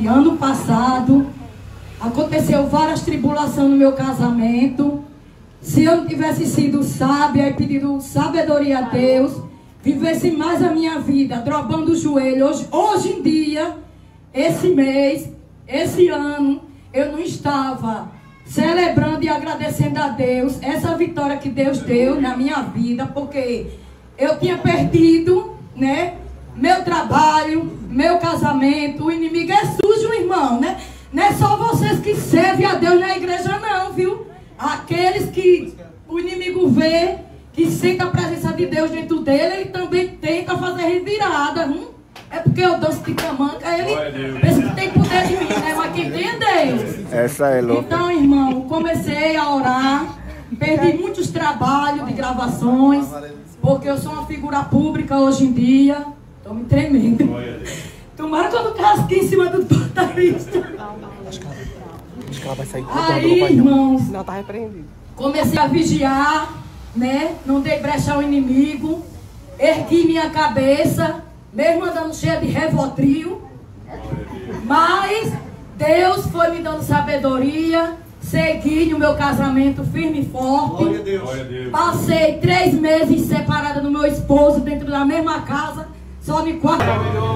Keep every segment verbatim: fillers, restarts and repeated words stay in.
que ano passado aconteceu várias tribulações no meu casamento. Se eu não tivesse sido sábia e pedido sabedoria a Deus, vivesse mais a minha vida, dobrando o joelho. Hoje, hoje em dia, esse mês, esse ano, eu não estava celebrando e agradecendo a Deus essa vitória que Deus deu na minha vida, porque eu tinha perdido, né, meu trabalho, meu casamento. O inimigo é sujo, irmão, né? Não é só vocês que servem a Deus na igreja, não, viu? Aqueles que o inimigo vê, que sente a presença de Deus dentro dele, ele também tenta fazer revirada. Hum? É porque eu danço de tamanca, ele pensa que tem poder de mim, né? Mas quem tem é Deus. Essa é louca. Então, irmão, comecei a orar, perdi muitos trabalhos de gravações, porque eu sou uma figura pública hoje em dia. Estou me tremendo. Tomara que eu não casque em cima do motorista. Acho que ela vai sair. Aí, irmãos, Não, tá repreendido. comecei a vigiar, né? Não dei brecha ao inimigo. Ergui minha cabeça, mesmo andando cheia de Rivotril. Mas Deus foi me dando sabedoria. Segui no meu casamento firme e forte. Glória a Deus. Glória a Deus. Passei três meses separada do meu esposo, dentro da mesma casa, só de quatro.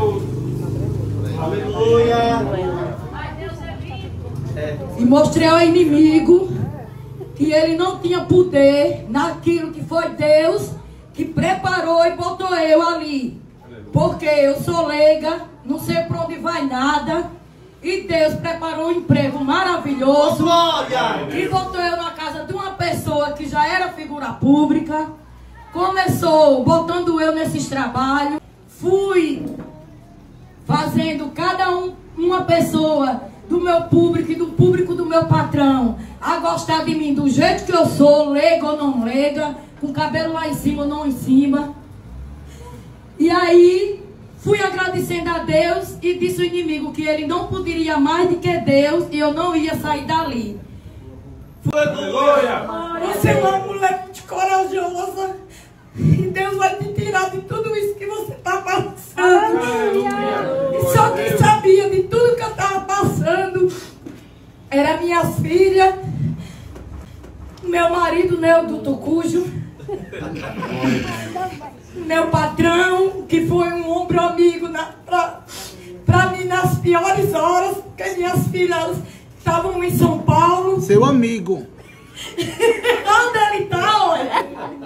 Aleluia. E mostrei ao inimigo que ele não tinha poder naquilo que foi Deus que preparou e botou eu ali. Porque eu sou leiga, não sei para onde vai nada. E Deus preparou um emprego maravilhoso. E botou eu na casa de uma pessoa que já era figura pública. Começou botando eu nesses trabalhos. Fui fazendo cada um, uma pessoa do meu público e do público do meu patrão a gostar de mim do jeito que eu sou, leiga ou não leiga, com cabelo lá em cima ou não em cima. E aí fui agradecendo a Deus e disse ao inimigo que ele não poderia mais do que Deus e eu não ia sair dali. Você é uma mulher muito corajosa e Deus vai te tirar de tudo isso que você está passando. E só quem sabia de tudo que eu estava passando era minhas filhas, meu marido, Neo Tucujo, meu patrão, que foi um ombro amigo para mim nas piores horas, porque minhas filhas estavam em São Paulo. Seu amigo. Onde ele está, olha?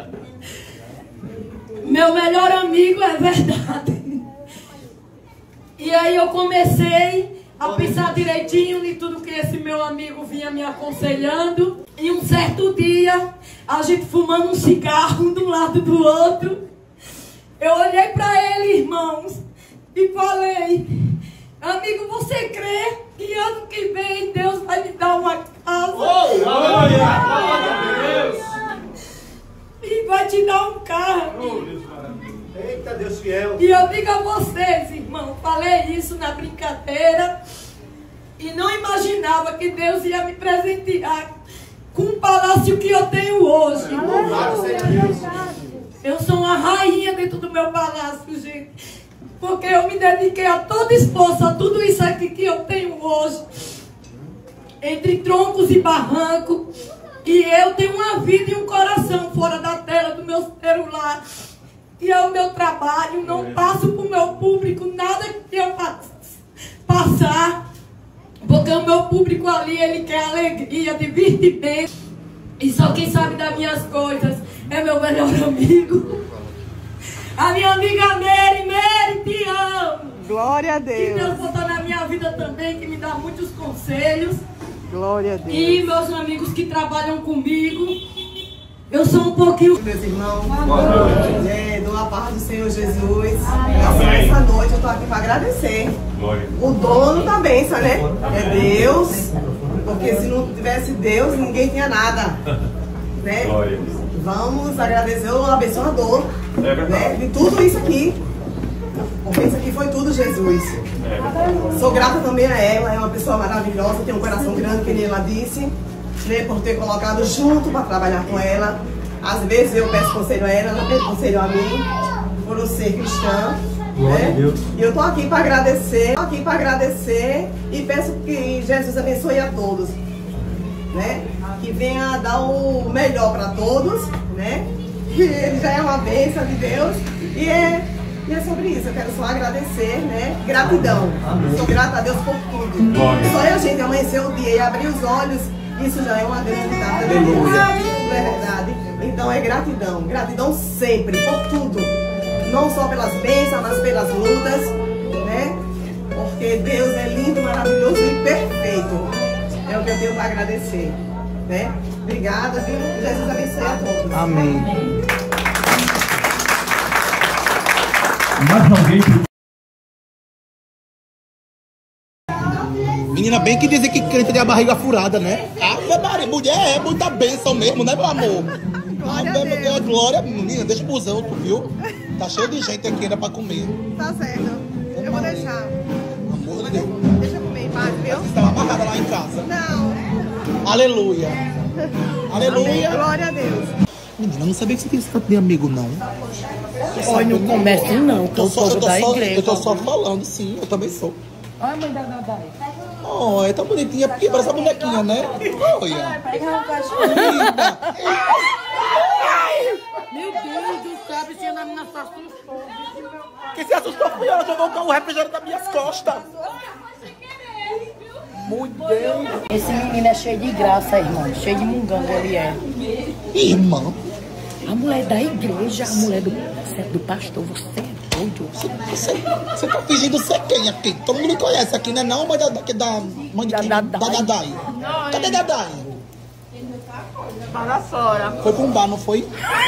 Meu melhor amigo, é verdade. E aí eu comecei a pensar direitinho em tudo que esse meu amigo vinha me aconselhando. E um certo dia, a gente fumando um cigarro um do lado do outro, eu olhei para ele, irmãos, e falei: amigo, você crê que ano que vem Deus vai me dar uma casa? Oh, glória a Deus! E vai te dar um carro. Eita, Deus fiel. E eu digo a vocês, irmão, falei isso na brincadeira e não imaginava que Deus ia me presentear com um palácio que eu tenho hoje. Eu sou uma rainha dentro do meu palácio, gente. Porque eu me dediquei a todo esforço, a tudo isso aqui que eu tenho hoje. Entre troncos e barrancos. E eu tenho uma vida e um coração fora da tela do meu celular. E é o meu trabalho. Não passo para o meu público nada que eu passar. Porque o meu público ali, ele quer alegria, divertimento. E só quem sabe das minhas coisas é meu melhor amigo. A minha amiga Mary. Mary, te amo. Glória a Que Deus. Deus botou na minha vida também, que me dá muitos conselhos. Glória a Deus. E meus amigos que trabalham comigo. Eu sou um pouquinho... Meus irmãos, é, dou a paz do Senhor Jesus. Essa noite eu estou aqui para agradecer. Glória. O dono da bênção, né? É Deus. Porque se não tivesse Deus, ninguém tinha nada. Né? Glória. Vamos agradecer o abençoador, É verdade. né, de tudo isso aqui. Porque isso aqui foi tudo Jesus. É. Sou grata também a ela, é uma pessoa maravilhosa, tem um coração grande, que nem ela disse, né, por ter colocado junto para trabalhar com ela. Às vezes eu peço conselho a ela, ela pede conselho a mim, por eu ser cristã. Né? E eu tô aqui para agradecer, tô aqui para agradecer e peço que Jesus abençoe a todos, né? Que venha dar o melhor para todos, né? Que ele já é uma bênção de Deus e é, e é sobre isso. Eu quero só agradecer, né? Gratidão. Eu sou grata a Deus por tudo. Só a gente amanhecer o dia e abrir os olhos, isso já é uma grande data de Deus. Não é verdade? Então é gratidão. Gratidão sempre, por tudo. Não só pelas bênçãos, mas pelas lutas, né? Porque Deus é lindo, maravilhoso e perfeito. É o que eu tenho para agradecer, né? Obrigada, viu? Jesus abençoe a todos. Amém. Mais alguém? Menina, bem que dizem que crente tem a barriga furada, né? Ave Maria, mulher é muita bênção mesmo, né, meu amor? Glória a Ave Deus. glória, menina, deixa o busão, tu viu? Tá cheio de gente aqui ainda pra comer. Tá certo. Eu vou deixar. Amor de Deus. Deixa eu comer em paz, viu? Você estava amarrada lá em casa. Não. Aleluia. Amém. Aleluia. Glória a Deus. Menina, eu não sabia que você tinha esse tanto de amigo, não. Olha, no comércio não, que Eu, eu só, eu, sou tô da só, igreja. eu tô só falando, sim, eu também sou. Olha a mãe da Dadai. Oh, é tão bonitinha, porque parece uma bonequinha, né? Olha. Linda. Meu Deus do céu, a bichinha da minha só assustou. Quem se assustou foi ela, jogou o refrigerante das minhas costas. Meu Deus. Esse menino é cheio de graça, irmão. Cheio de mungango ele é. Irmã, A mulher da igreja, a mulher do, você é do pastor, você é doido. você, você, você tá fingindo ser quem aqui? Todo mundo me conhece aqui, né? Não, mas da, da, da mãe de Da quem? Dadai. Da Dadai. Cadê Dadai? Tá lá fora. Foi pra um bar, não foi?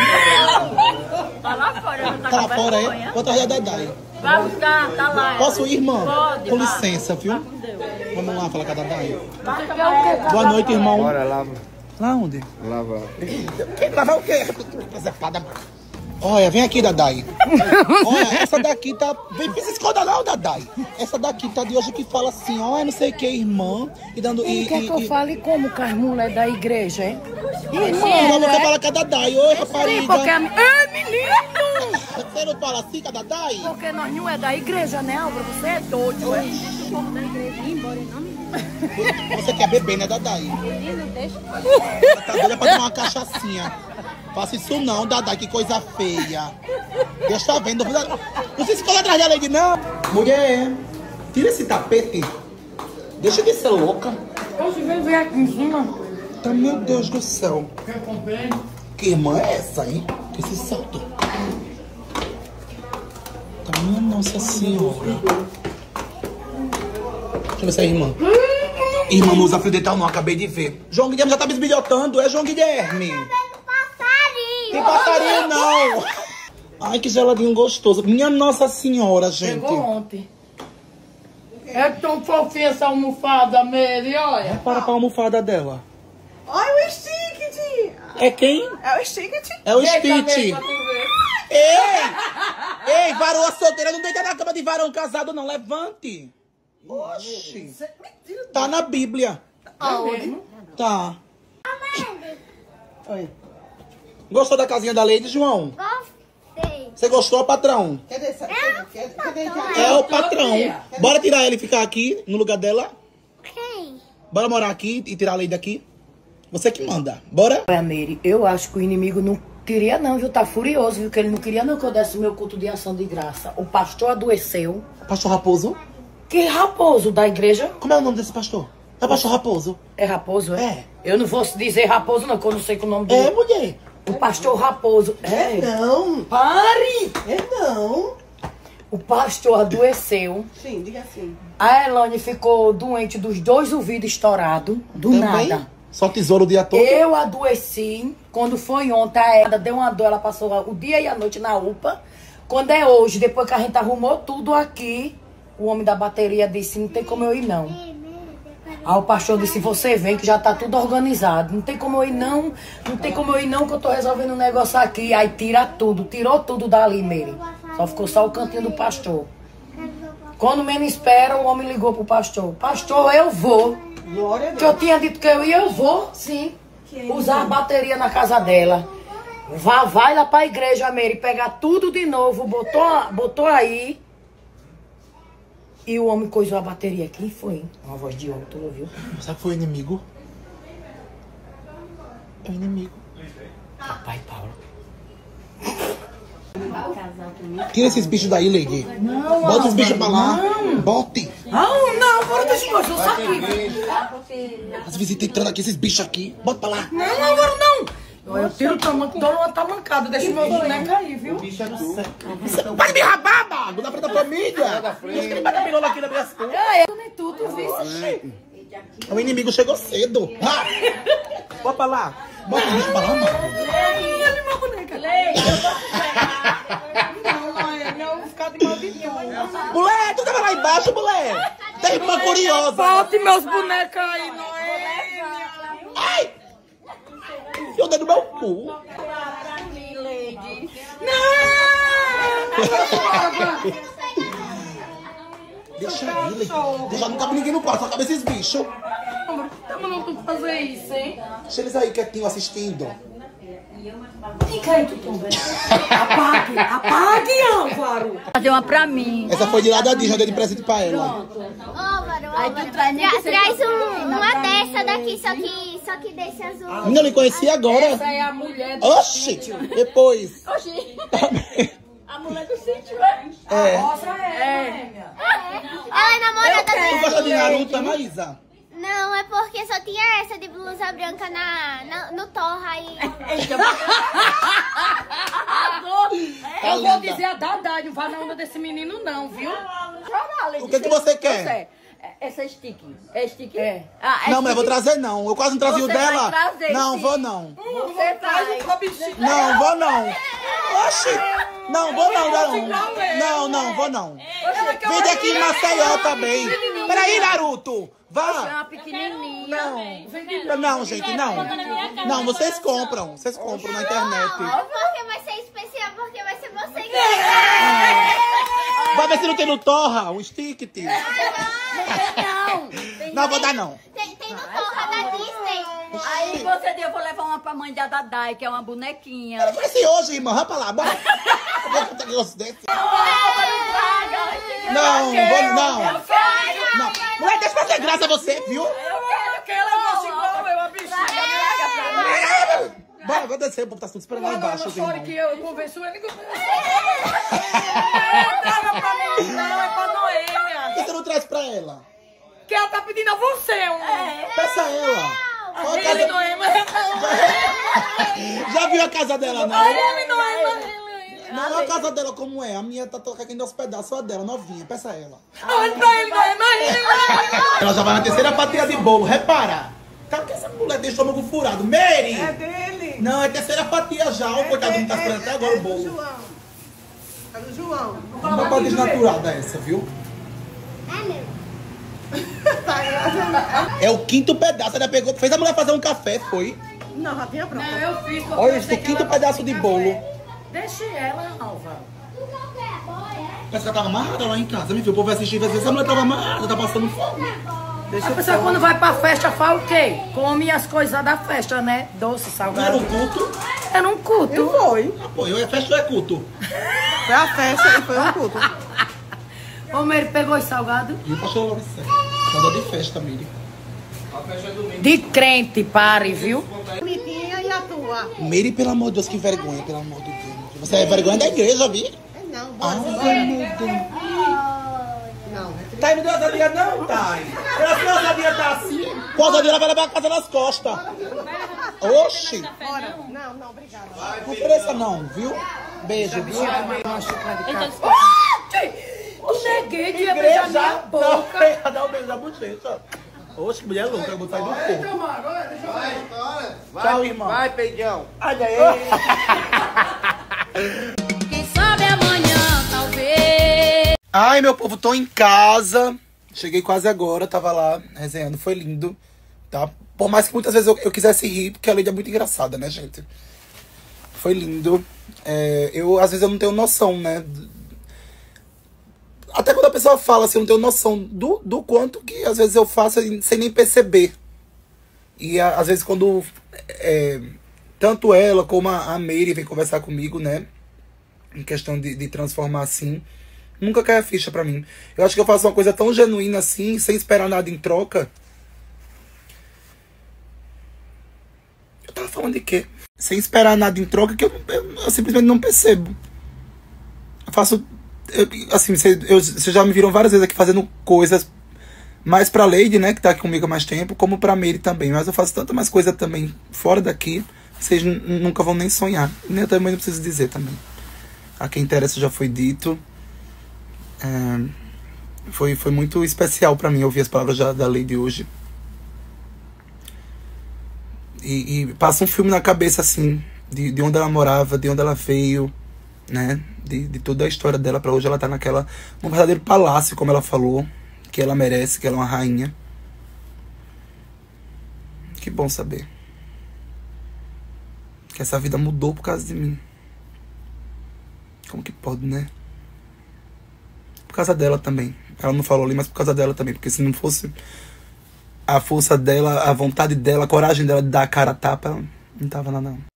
Tá lá fora. Não tá Tá lá com fora, vergonha. é? Vou atrás da Dadai. Vai buscar, tá lá. Posso ir, irmão? Pode, Com vai. licença, viu? Com Deus. Vamos lá falar com a Dadai. Vai pegar o quê? Boa noite, irmão. Bora, lava. Lá onde? Lava. Quem lavar o quê? Preservada. Olha, vem aqui, Dadai. Olha, essa daqui tá... Vem, não se esconda não, Dadai. Essa daqui tá de hoje que fala assim, olha, não sei o que, irmã. E dando... Ele E, quer e, que eu e... fale como com as mulheres da igreja, hein? Irmã, você fala com a Dadai. Oi, Sim, rapariga. porque... a- Ei, menino! Você não fala assim com a Dadai? Porque nós não é da igreja, né, Álvaro? Você é doido, é? Você quer beber, né, Dadai? Ela tá doida pra tomar uma cachaçinha. Faça isso não, Dadai, que coisa feia. Deixa vendo. Não se escolhe atrás da lei, não. Mulher, tira esse tapete. Deixa de ser louca. Poxa, vem ver aqui em cima. Tá, meu Deus do céu. Que irmã é essa, hein? Que esse salto. Tá, minha Nossa Senhora. Deixa eu ver se é irmã. Irmã não usa fio dental não, acabei de ver. João Guilherme já tá bisbilhotando, é João Guilherme. Tem passarinho não. Ai, que geladinho gostoso. Minha Nossa Senhora, gente. Chegou ontem. É tão fofinha essa almofada, Mary, olha. Para pra almofada dela. Olha o sticket! É quem? É o sticket? É o Deixa Stitch. ver pra tu ver. Ei! Ei, varoa solteira, não deita na cama de varão casado, não. Levante. Oxi. Tá na Bíblia. Aonde? Tá. Oi. Gostou da casinha da Lady, João? Gostei. Você gostou, patrão? Cadê essa? Cadê, cadê, cadê? É o patrão. Bora tirar ele e ficar aqui, no lugar dela? Quem? Bora morar aqui e tirar a Lady daqui? Você que manda. Bora? Olha, Mary, eu acho que o inimigo não queria não, viu? Tá furioso, viu? Que ele não queria não que eu desse o meu culto de ação de graça. O pastor adoeceu. Pastor Raposo? Que raposo da igreja? Como é o nome desse pastor? É Pastor Raposo. É raposo, é? É. Eu não vou dizer raposo não, que eu não sei que o nome dele. É, mulher. O pastor raposo. É. Não, Pare! é não. O pastor adoeceu. Sim, diga assim. A Elane ficou doente dos dois ouvidos estourados. Do Também? nada. Só tesouro o dia todo? Eu adoeci. Quando foi ontem, a Eda deu uma dor. Ela passou o dia e a noite na U P A. Quando é hoje, depois que a gente arrumou tudo aqui, o homem da bateria disse, não tem como eu ir não. Aí o pastor disse, você vem que já tá tudo organizado. Não tem como eu ir não, não tem como eu ir não que eu tô resolvendo um negócio aqui. Aí tira tudo, tirou tudo dali, Mary. Só ficou só o cantinho do pastor. Quando menos espera, o homem ligou pro pastor. Pastor, eu vou. Glória a Que Deus. eu tinha dito que eu ia, eu vou, sim. Usar a bateria na casa dela. Vá, vai lá pra igreja, Mary, pegar tudo de novo. Botou, botou aí. E o homem coisou a bateria. Quem foi, hein? Uma voz de homem, tu ouviu? Será que foi o inimigo? É o inimigo. Papai Paulo. Tira esses bichos daí, Lady. Não, Bota os bichos pra lá. não. Bote. Não, não, agora deixa eu mostrar isso aqui. As visitas entrando aqui, esses bichos aqui. Bota pra lá. Não, agora não. Eu tiro o tamanco, dou uma tamancada, deixa o meu boneco cair, viu? Para de me rabar, mago, na frente da família. Deus que ele bate a pirola aqui na minha costas. Ah, eu nem tudo, viu? O inimigo chegou cedo. Ah. Bota pra lá. Bota o bicho pra lá, mago. Ele meu boneco. Não, mãe, não, vou ficar de mal de tudo. Mulher, tu tava lá embaixo, mulher. Tem uma curiosa. Bote meus bonecos aí, não é? Ai! Eu dei no meu cu. Deixa ele. Deixa, não cabe ninguém no quarto, só cabe esses bichos. Como não tu fazer isso, hein? Deixa eles aí quietinho assistindo. Fica aí, tu também. Apague, apague, Álvaro. Fazer uma pra mim. Essa foi de lá da Disney, eu dei de presente pra ela. Álvaro, Aí tu traz nem Tra- que seja traz pra um, uma dessa daqui, só que, só que desse azul. Não, eu me conheci agora. Essa é a mulher do Oxi! Depois. Oxi, Também. a mulher do sítio, é? É. Nossa, é. Ela é namorada Tu dele. gosta de Naruto, Maísa? Não, é porque só tinha essa de blusa branca na, na- no torra aí. Tá Eu vou linda. dizer a Dadá, não vai na onda desse menino não, viu? O que que você quer? Essa é stick. É stick? É. Ah, é Não, mas eu vou stick. trazer não. Eu quase não trazia o Você vai dela. trazer, Não, sim. vou não. Você traz. Não, vou não. Oxi! Não, vou não, não. Não, não, vou não. Vende aqui em Maceió também. Peraí, Naruto. É Vá. uma pequenininha. Não. Não, gente, não. Não, vocês compram. Vocês compram na internet. Porque vai ser especial, porque vai ser você que vai. Vai ver se não tem no Torra, o stick. Tio. Não. Não, vou dar não. Tem, tem no torra da Disney. Aí você deu, eu vou levar uma pra mãe da Dadai, que é uma bonequinha. Eu conheci hoje, irmã. Vai pra lá, bora. Eu vou contar negócio desse. Não, vou não. Não. Mulher, deixa pra ter graça você, viu? Eu quero que ela goste igual eu, a bichinha. Bora, vou descer, o povo tá tudo esperando lá embaixo. Não os chore irmãos. que eu convenço ele que eu traga pra mim, não, é pra Noêmia. Por que você não traz pra ela? Que ela tá pedindo a você, um. Peça a ela. Ó, a Ele casa- não é, mas... Já viu a casa dela, não? Ele não é, mas... Não, a casa dela como é. A minha tá tocando aos pedaços, a dela, novinha. Peça a ela. Olha pra ele, não é, mas ele... Ela já vai na terceira fatia de bolo, repara. Por que essa mulher tem estômago furado? Mary! É dele. Não, é terceira fatia já. O coitado não tá esperando até agora o É do bolo. João. É do João. Uma pra desnaturada essa, viu? É meu. Tá aí, É o quinto pedaço. Ela pegou, fez a mulher fazer um café, foi? não, já tinha pronto. Não, eu fiz. porque Olha eu isso, sei o que quinto ela pedaço gosta de café. bolo. Deixa ela, Álvaro. Parece que ela tava amarrada lá em casa. Me viu, o povo vai assistir, vai dizer, essa mulher tava amarrada, tá passando fome. A pessoa quando vai pra festa faz o quê? Come as coisas da festa, né? Doce, Não era salgado. um culto? Era um culto. Foi. Pô, eu é festa ou é culto? Foi a festa e foi um culto. Ô, Meire, pegou os salgados? E o pastor logo sério. Quando é de festa, Miri. De crente, pare, viu? Bonitinha e a tua? Miri, pelo amor de Deus, que vergonha, pelo amor de Deus. Você é vergonha da igreja, viu? Não, Ai, meu Deus. não. Thay, não deu ousadia não, Thay. Ela se a ousadia tá assim. Com a ousadia ela vai levar a casa nas costas. Oxi. Bora. Não, não, obrigada. Não ofereça não, viu? Beijo, viu? Tu neguei de beijar minha boca. Não, dá um beijo na bochecha. Oxe, mulher louca, eu vou sair do corpo. Tchau, irmão. Vai, peidão. Olha aí. Quem sabe amanhã, talvez. Ai, meu povo, tô em casa. Cheguei quase agora, tava lá resenhando, foi lindo, tá? Por mais que muitas vezes eu, eu quisesse rir, porque a Lady é muito engraçada, né, gente? Foi lindo. É, eu, às vezes, eu não tenho noção, né? Até quando a pessoa fala assim, eu não tenho noção do, do quanto que, às vezes, eu faço sem nem perceber. E, a, às vezes, quando é, tanto ela como a, a Mary vem conversar comigo, né? Em questão de, de transformar assim... Nunca cai a ficha pra mim. Eu acho que eu faço uma coisa tão genuína assim, sem esperar nada em troca. Eu tava falando de quê? Sem esperar nada em troca, que eu, eu, eu simplesmente não percebo. Eu faço... Eu, assim, vocês já me viram várias vezes aqui fazendo coisas mais pra Lady, né, que tá aqui comigo há mais tempo, como pra Meire também. Mas eu faço tanta mais coisa também fora daqui, vocês nunca vão nem sonhar. Nem eu também não preciso dizer também. A quem interessa já foi dito. É, foi, foi muito especial pra mim ouvir as palavras da, da Lady hoje. E, e passa um filme na cabeça, assim, de, de onde ela morava, de onde ela veio, né? De, de toda a história dela pra hoje ela tá naquela... num verdadeiro palácio, como ela falou, que ela merece, que ela é uma rainha. Que bom saber que essa vida mudou por causa de mim. Como que pode, né? Por causa dela também. Ela não falou ali, mas por causa dela também. Porque se não fosse a força dela, a vontade dela, a coragem dela de dar a cara a tapa, não tava nada não.